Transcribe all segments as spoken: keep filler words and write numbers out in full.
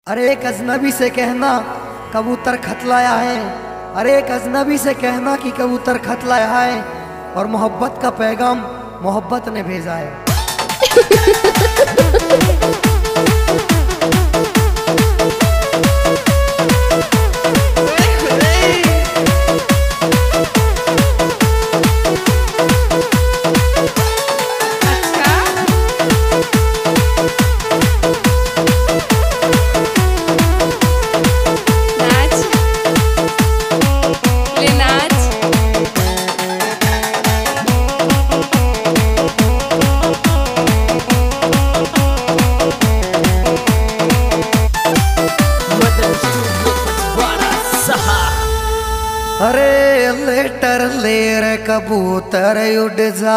अरे एक अजनबी से कहना कबूतर खत लाया है। अरे एक अजनबी से कहना कि कबूतर खत लाया है और मोहब्बत का पैगाम मोहब्बत ने भेजा है। अरे लेटर ले रे कबूतर उड़ जा,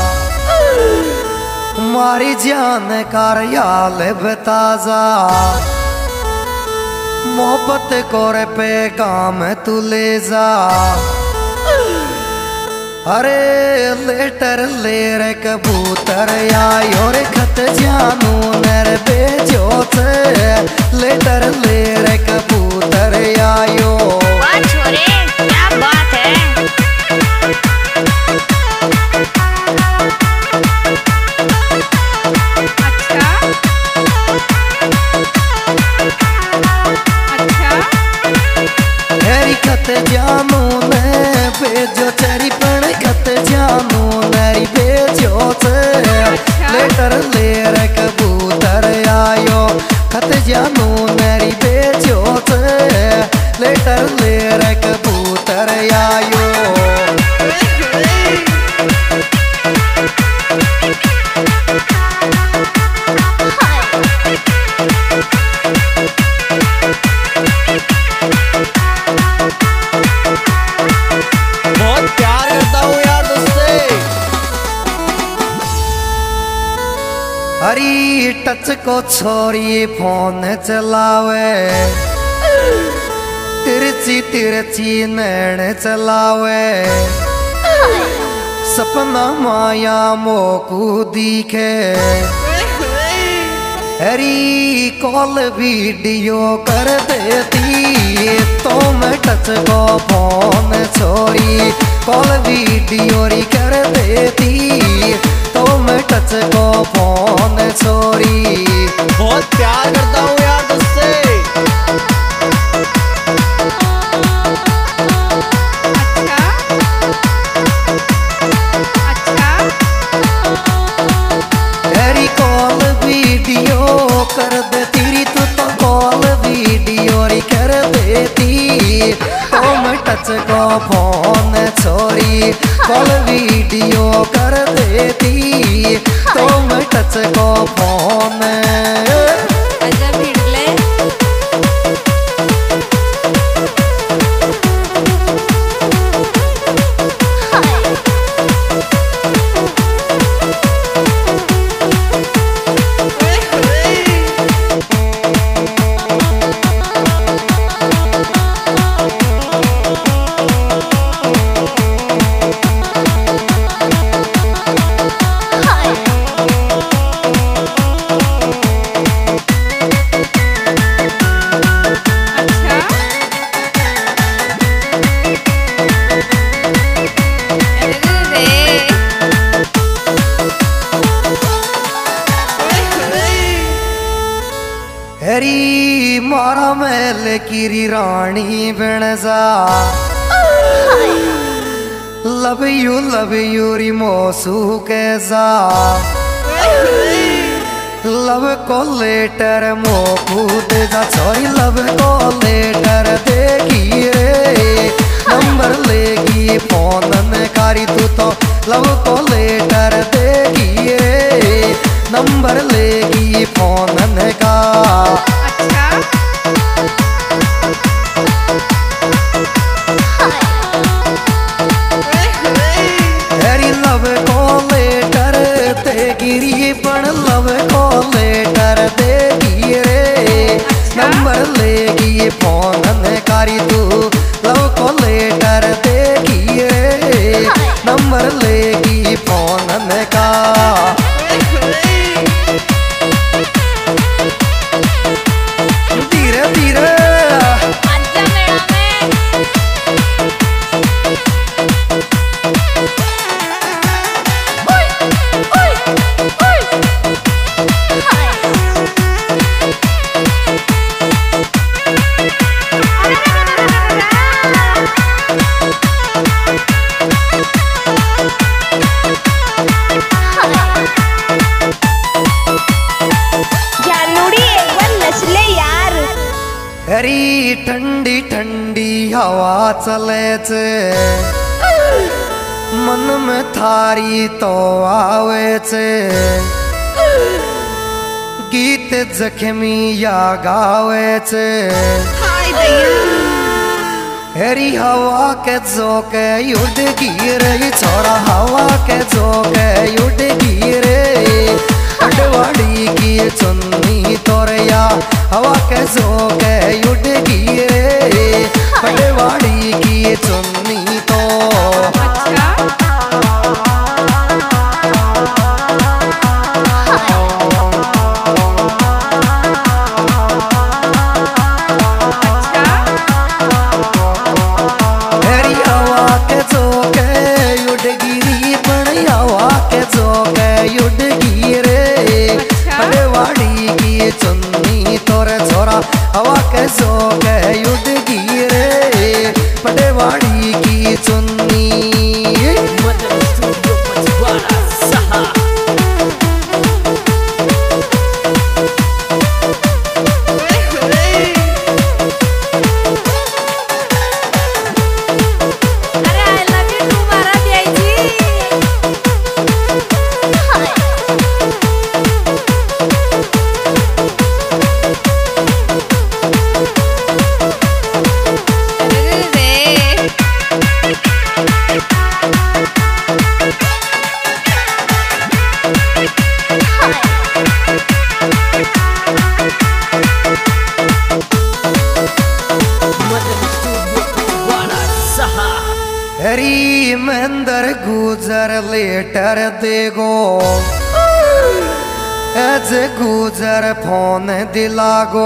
मारी जान कार याल बताजा, मोहब्बत को रे पैगाम तू ले जा। अरे लेटर ले रे कबूतर आयो रे खत जानू नर बेजो से, लेटर ले रे कबूतर आयो। क्या बात है। अच्छा अच्छा तेरी खत जानू ने भेजो, तेरी पण खत जानू नरी भेजो से, लेटर ले रे कबूतर आयो खत जानू नरी भेजो से, लेटर ले रे कबूतर आयो। बहुत प्यार करता हूँ यार तुझसे। हरी टच को छोरी फोन चलावे, तिरछी तिरछी नैन चलावे, सपना माया मोकू दिखे। हरी कॉल वीडियो कर देती तो मैं टच को फोन छोरी, कॉल वीडियो री कर देती तो मैं टच को फोन छोरी। बहुत प्यार करता हूँ यार तुझसे। कर देती तू तो कॉल वीडियो री कर देती तो मैं टच को फोन छोरी, कॉल वीडियो कर देती तो मैं टच को फोन। हरी मारा महल की रानी बन जा, लव यू लव यू री मोसू कैसा, लव को लेटर मोकू दे जा सॉरी, लव को लेटर देगी रे, नंबर लेगी फोन में कारी तू तो लव को लेटर देगी रे, नंबर लेगी फोन का। तेरी लव को लेटर देगी पण लव को लेटर देगी रे, नंबर लेगी फोन कारी तू लव को लेटर देगी रे, नंबर लेगी फोन का। दी धीरे आजा मेरा में ओए ओए ओए हाय जानूड़ी एक बार नच ले यार हरी ठंडी ठंडी हवा चले छे मन में थारी तो आवे छे गीत जख्मी या गावे छे हाय दैया हरी हवा के जोके उड़ गिरे छोरा हवा के जोके उड़ गिरे अडवाड़ी की चुन्नी तोरया हवा के जोके उड़ गिरे अडवाड़ी की चुन्नी तो अच्छा हरी हवा के जोके उड़ गिरी पण हवा के जोके उड़ गिरे अडवाड़ी की चुन्नी तोरे छोरा हवा के जोके उड़ गिरे पटवाड़ी की चुन्नी अरे आई लव यू टू मारा दिया जी अरे रे हरी मंदर गुजर लेटर देगो एज गुजर फोन दिलागो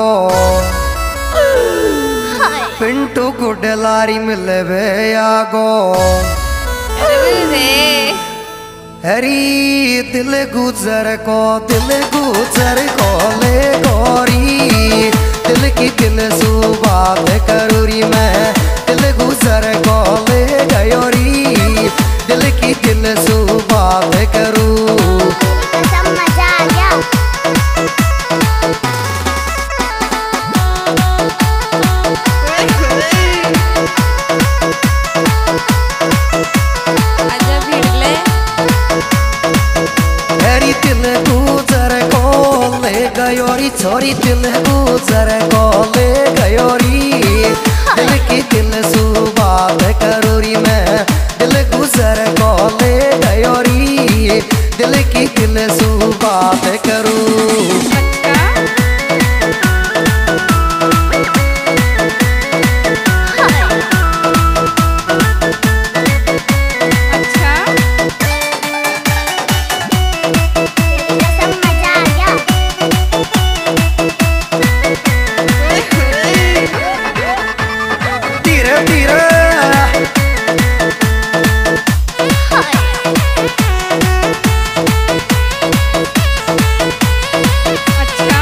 पिंटू गुडलारी मिलवे आगो अरे रे हरी दिल गुजर को दिल गुजर को ले गोरी दिल की दिल सु बात करूरी मैं दिल गुजर को ले गयोरी दिल की दिल सु बात करूँ सब मजा आ गया आजा भिड़ले हरी दिल गुजर को ले गयोरी छोरी दिल गुजर को ले गयोरी दिल की दिल सु बात करूरी मैं दिल गुजर को ले गयोरी दिल की दिल सु बात करूँ अच्छा सब मजा आ गया धीरे धीरे अच्छा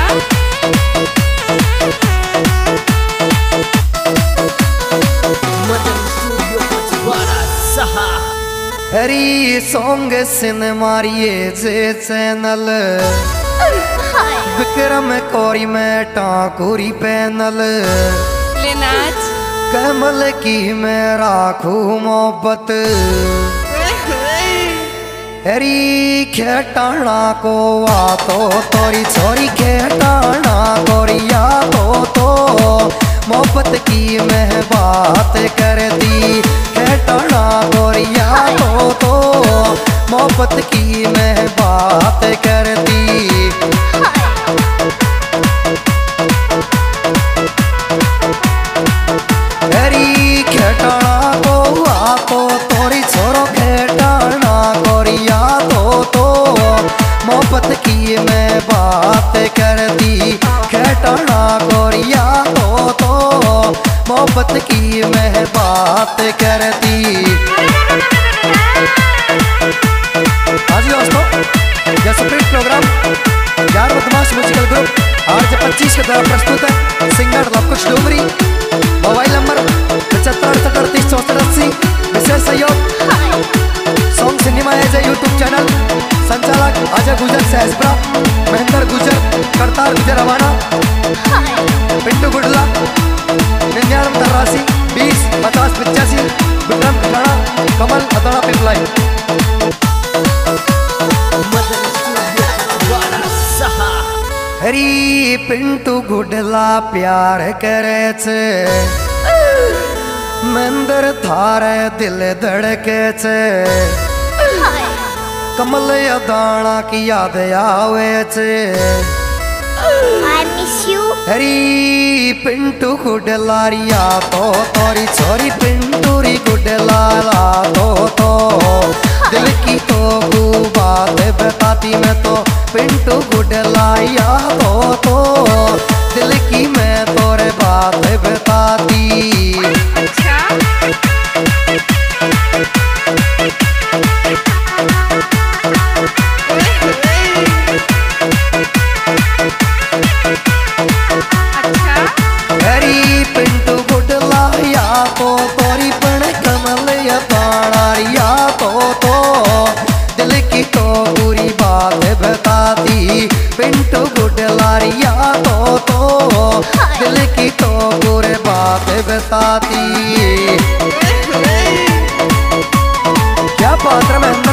हरी सॉन्ग सिनेमारिये जे चैनल विक्रम कोरी में टाकुरी पैनल ले नाच कमल की मैं राखू मोहब्बत हरी खेटाना को आ तो तोरी छोरी खेटाना कोरिया तो तो मोहब्बत की मैं बात कर दी खेटाना कोरिया तो तो मोहब्बत की मैं बात कर दी हरी खेटाना को आ तो तोरी छोरो खेटाना कोरिया तो तो मोहब्बत की मैं बात कर दी खेटाना कोरिया तो मोहब्बत की मैं बात करती। हाँ जी दोस्तों, यह स्प्रिट प्रोग्राम यार बदमाश म्यूजिकल ग्रुप आर जे पच्चीस के द्वारा प्रस्तुत है। Singer Lavkush Dogri. Mobile number पचहत्तर अड़सठ अड़तीस चौसठ अस्सी। विशेष सहयोग song cinema as a YouTube channel. संचालक अजय गुजर सहसपुरा, महेंद्र गुजर, करतार गुजर रवाना, पिंटू गुडला, निन्यानवे तिरासी बीस पचास पचासी, विक्रम ठिकाना, कमल अदड़ा पिपलाई। हरी पिंटू गुडला प्यार करे छे, मंदिर थारे दिल धड़के छे। कमल अदाना की याद आवे छे। I miss you. हरी पिंटू गुडलारिया तो तोरी छोरी पिंटूरी गुडलाला तो तो दिल की तो गु बात बताती मैं तो पिंटू गुडलाया तो तो दिल की मैं तोरे बात बताती। अच्छा हरी पिंटू गुडलाया तो तोरी पण कमल अदारिया तो तो दिल की तो पूरी बात बताती। पिंटू गुडलारिया तो तो दिल की तो पूरी बात बताती। क्या बात है।